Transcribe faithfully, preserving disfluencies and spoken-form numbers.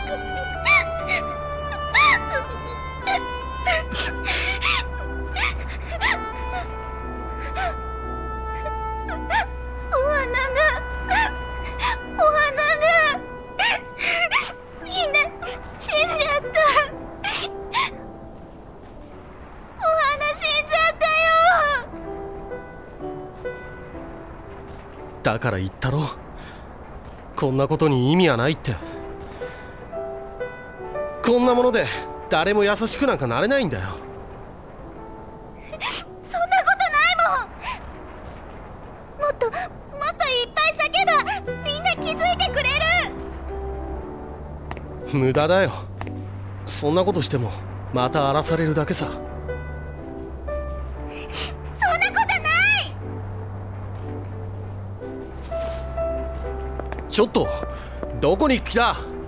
だから言ったろ、こんなことに意味はないって。こんなもので誰も優しくなんかなれないんだよ。 そんなことないもん。もっともっといっぱい叫べばみんな気づいてくれる。 無駄だよ。そんなことしてもまた荒らされるだけさ。ちょっとどこに行く気だ。